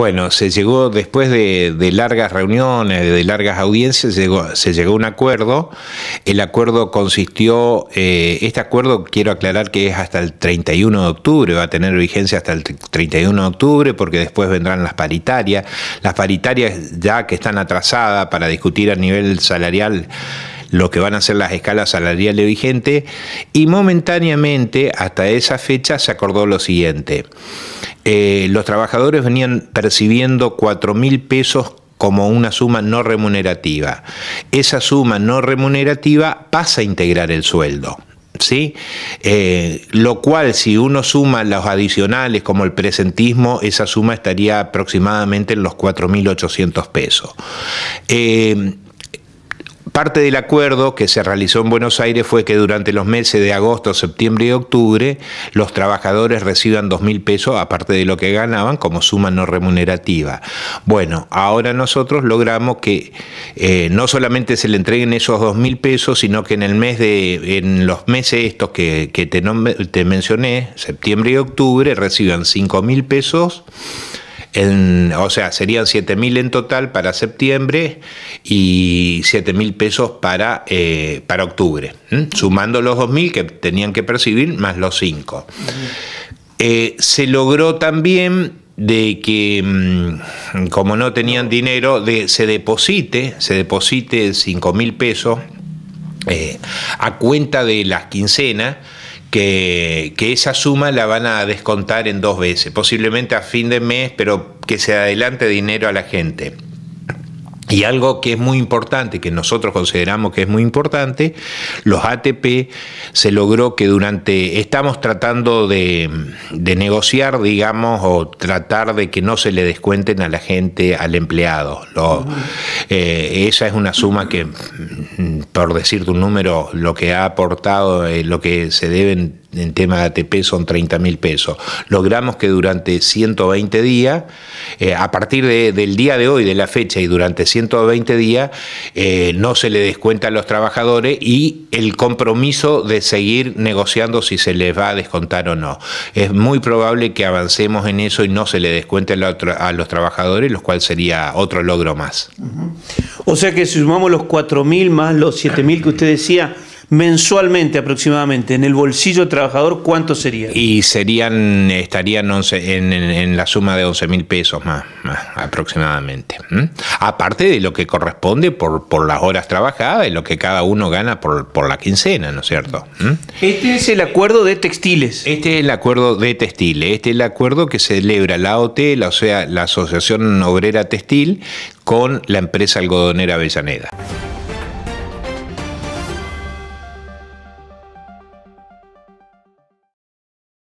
Bueno, se llegó después de largas reuniones, de largas audiencias, se llegó a un acuerdo. El acuerdo consistió, este acuerdo quiero aclarar que es hasta el 31 de octubre, va a tener vigencia hasta el 31 de octubre porque después vendrán las paritarias ya que están atrasadas para discutir a nivel salarial lo que van a ser las escalas salariales vigentes, y momentáneamente hasta esa fecha se acordó lo siguiente. Los trabajadores venían percibiendo 4.000 pesos como una suma no remunerativa. Esa suma no remunerativa pasa a integrar el sueldo, ¿sí? Lo cual, si uno suma los adicionales como el presentismo, esa suma estaría aproximadamente en los 4.800 pesos. Parte del acuerdo que se realizó en Buenos Aires fue que durante los meses de agosto, septiembre y octubre los trabajadores reciban 2.000 pesos aparte de lo que ganaban como suma no remunerativa. Bueno, ahora nosotros logramos que no solamente se le entreguen esos 2.000 pesos, sino que en los meses estos que te mencioné, septiembre y octubre, reciban 5.000 pesos. O sea, serían 7.000 en total para septiembre y 7.000 pesos para octubre, sumando los 2.000 que tenían que percibir más los 5. Se logró también de que, como no tenían dinero, se deposite 5.000 pesos a cuenta de las quincenas, que esa suma la van a descontar en 2 veces, posiblemente a fin de mes, pero que se adelante dinero a la gente. Y algo que es muy importante, que nosotros consideramos que es muy importante, los ATP se logró que estamos tratando de negociar, digamos, o tratar de que no se le descuenten a la gente, al empleado. Esa es una suma que, por decirte un número, lo que ha aportado, lo que se deben en tema de ATP son 30.000 pesos. Logramos que durante 120 días, a partir del día de hoy, de la fecha, y durante 120 días, no se le descuenta a los trabajadores, y el compromiso de seguir negociando si se les va a descontar o no. Es muy probable que avancemos en eso y no se le descuente a los trabajadores, lo cual sería otro logro más. O sea que si sumamos los 4.000 más los 7.000 que usted decía, mensualmente aproximadamente, en el bolsillo del trabajador, ¿cuánto sería? Y estarían en la suma de 11.000 pesos más aproximadamente. Aparte de lo que corresponde por las horas trabajadas y lo que cada uno gana por la quincena, ¿no es cierto? Este es el acuerdo de textiles. Este es el acuerdo de textiles. Este es el acuerdo que celebra la AOT, o sea, la Asociación Obrera Textil, con la empresa algodonera Avellaneda.